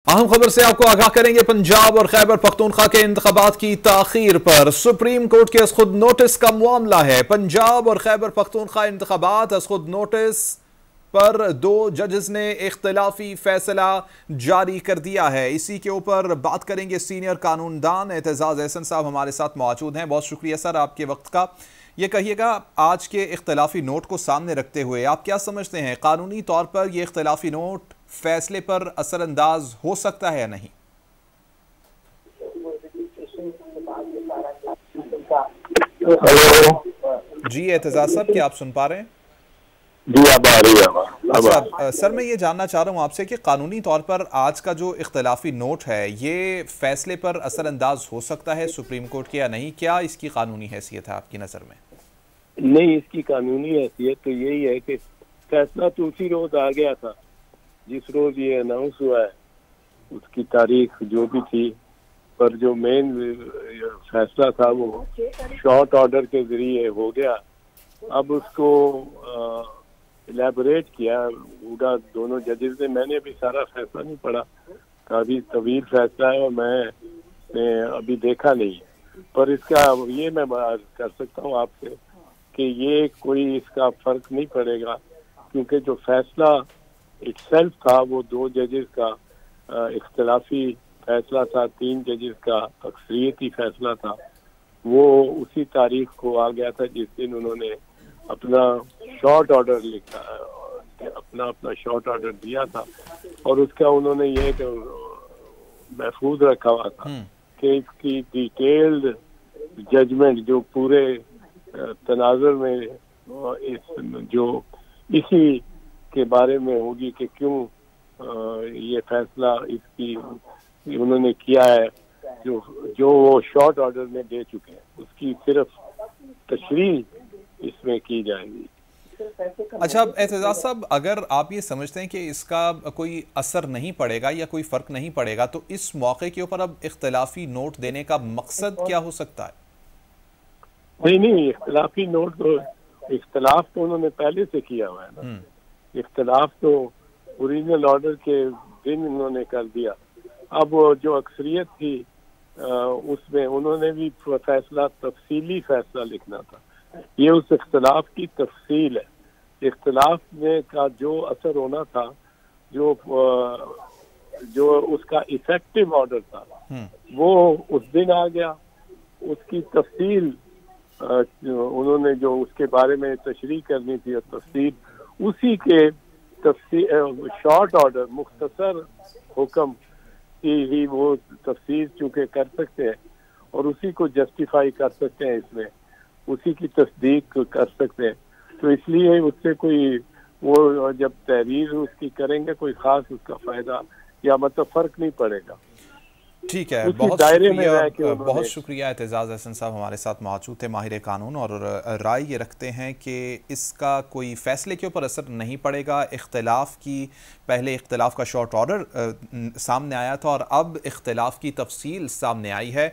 अहम खबर से आपको आगाह करेंगे। पंजाब और खैबर पख्तूनख्वा के इंतखाबात की ताखीर पर सुप्रीम कोर्ट के खुद नोटिस का मामला है। पंजाब और खैबर पख्तूनख्वा इंतखाबात खुद नोटिस पर 2 जजेस ने इख्तिलाफी फैसला जारी कर दिया है। इसी के ऊपर बात करेंगे। सीनियर कानूनदान एतजाज़ एहसन साहब हमारे साथ मौजूद हैं। बहुत शुक्रिया सर आपके वक्त का। ये कहिएगा, आज के इख्तिलाफी नोट को सामने रखते हुए आप क्या समझते हैं, कानूनी तौर पर ये इख्तिलाफी नोट फैसले पर असर अंदाज हो सकता है या नहीं? हेलो जी एतजाज़ साहब, क्या आप सुन पा रहे हैं? जी, अब आ रही है। अच्छा सर, मैं ये जानना चाह रहा हूँ आपसे कि कानूनी तौर पर आज का जो इख्तिलाफी नोट है ये फैसले पर असर अंदाज हो सकता है सुप्रीम कोर्ट के या नहीं? क्या इसकी कानूनी हैसियत है आपकी नज़र में? नहीं, इसकी कानूनी हैसियत तो यही है कि फैसला तो उसी रोज आ गया था जिस रोज ये अनाउंस हुआ है, उसकी तारीख जो भी थी, पर जो मेन फैसला था वो शॉर्ट ऑर्डर के जरिए हो गया। अब उसको इलेबोरेट किया पूरा दोनों जजेस ने। मैंने अभी सारा फैसला नहीं पढ़ा, काफी तवील फैसला है और मैं अभी देखा नहीं है, पर इसका ये मैं कर सकता हूँ आपसे कि ये कोई इसका फर्क नहीं पड़ेगा, क्योंकि जो फैसला इटसेल्फ था वो 2 जजेस का इख्तिलाफी फैसला था, 3 जजेस का अक्सरियती फैसला था। वो उसी तारीख को आ गया था जिस दिन उन्होंने अपना शॉर्ट ऑर्डर लिखा, अपना शॉर्ट ऑर्डर दिया था, और उसका उन्होंने ये महफूज रखा हुआ था कि इसकी डिटेल्ड जजमेंट जो पूरे तनाजुर में इसी के बारे में होगी कि क्यों ये फैसला इसकी उन्होंने किया है, जो वो शॉर्ट ऑर्डर में दे चुके हैं, उसकी सिर्फ तशरीह इसमें की जाएगी। अच्छा एतजाज़ साहब, अगर आप ये समझते हैं कि इसका कोई असर नहीं पड़ेगा या कोई फ़र्क नहीं पड़ेगा, तो इस मौके के ऊपर अब इख्तिलाफी नोट देने का मकसद क्या हो सकता है? नहीं, इख्तिलाफी नोट तो इख्तिलाफ तो उन्होंने पहले से किया हुआ है ना। इख्तिलाफ तो ओरिजिनल ऑर्डर के दिन उन्होंने कर दिया। अब जो अक्सरियत थी उसमें उन्होंने भी फैसला, तफसीली फैसला लिखना था। ये उस इख्तिलाफ की तफसील है। इख्तिलाफ में का जो असर होना था, जो उसका इफेक्टिव ऑर्डर था, वो उस दिन आ गया। उसकी तफसील उन्होंने जो उसके बारे में तशरीह करनी थी और तफसील, उसी के शॉर्ट ऑर्डर मुख्तसर हुक्म की ही वो तफसील चूंकि कर सकते हैं और उसी को जस्टिफाई कर सकते हैं, इसमें उसी की तस्दीक कर सकते हैं, तो इसलिए उससे कोई वो जब तहरीर उसकी करेंगे कोई खास उसका फायदा या मतलब फर्क नहीं पड़ेगा। ठीक है, बहुत शुक्रिया एतजाज़ एहसन साहब हमारे साथ मौजूद थे, माहिर कानून, और राय ये रखते हैं कि इसका कोई फ़ैसले के ऊपर असर नहीं पड़ेगा। पहले इख्तिलाफ का शॉर्ट ऑर्डर सामने आया था और अब इख्तिलाफ की तफसील सामने आई है।